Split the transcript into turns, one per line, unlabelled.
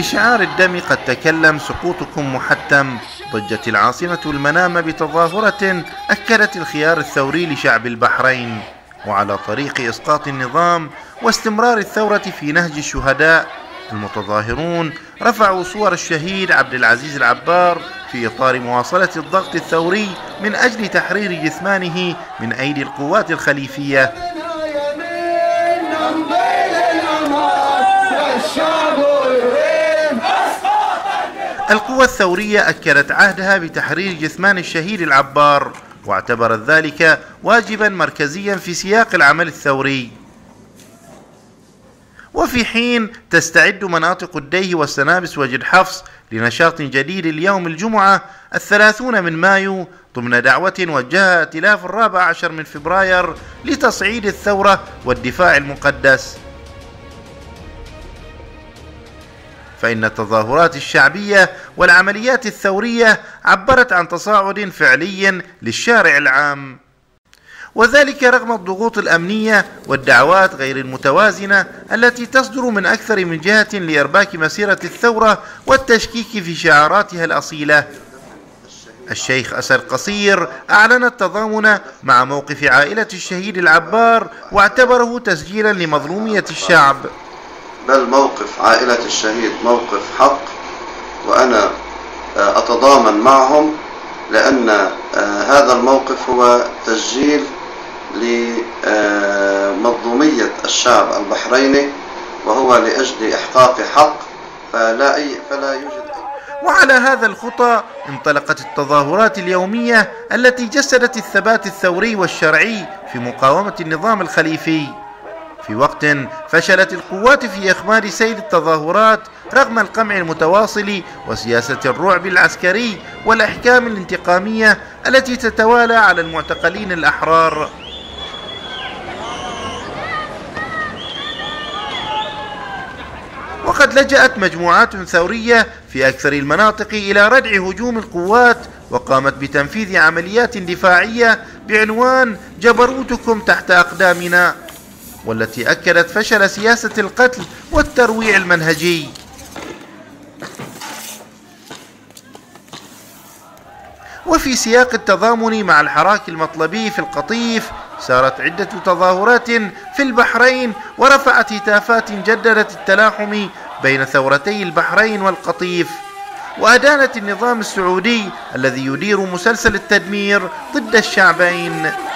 بشعار الدم قد تكلم سقوطكم محتم. ضجت العاصمة المنامة بتظاهرة أكدت الخيار الثوري لشعب البحرين، وعلى طريق إسقاط النظام واستمرار الثورة في نهج الشهداء. المتظاهرون رفعوا صور الشهيد عبد العزيز العبار في إطار مواصلة الضغط الثوري من أجل تحرير جثمانه من أيدي القوات الخليفية. القوى الثورية أكدت عهدها بتحرير جثمان الشهيد العبار، واعتبرت ذلك واجبا مركزيا في سياق العمل الثوري. وفي حين تستعد مناطق الديه والسنابس وجد حفص لنشاط جديد اليوم الجمعة 30 من مايو ضمن دعوة وجهها ائتلاف 14 من فبراير لتصعيد الثورة والدفاع المقدس. فإن التظاهرات الشعبية والعمليات الثورية عبرت عن تصاعد فعلي للشارع العام، وذلك رغم الضغوط الأمنية والدعوات غير المتوازنة التي تصدر من أكثر من جهة لإرباك مسيرة الثورة والتشكيك في شعاراتها الأصيلة. الشيخ أسد قصير أعلن التضامن مع موقف عائلة الشهيد العبار واعتبره تسجيلا لمظلومية الشعب.
بل موقف عائلة الشهيد موقف حق، وأنا أتضامن معهم، لأن هذا الموقف هو تسجيل لمظلومية الشعب البحريني، وهو لأجل إحقاق حق، فلا يوجد.
وعلى هذا الخطى انطلقت التظاهرات اليومية التي جسدت الثبات الثوري والشرعي في مقاومة النظام الخليفي، في وقت فشلت القوات في إخماد سيل التظاهرات رغم القمع المتواصل وسياسة الرعب العسكري والأحكام الانتقامية التي تتوالى على المعتقلين الأحرار. وقد لجأت مجموعات ثورية في أكثر المناطق إلى ردع هجوم القوات، وقامت بتنفيذ عمليات دفاعية بعنوان جبروتكم تحت أقدامنا، والتي أكدت فشل سياسة القتل والترويع المنهجي. وفي سياق التضامن مع الحراك المطلبي في القطيف سارت عدة تظاهرات في البحرين ورفعت هتافات جددت التلاحم بين ثورتي البحرين والقطيف، وأدانت النظام السعودي الذي يدير مسلسل التدمير ضد الشعبين.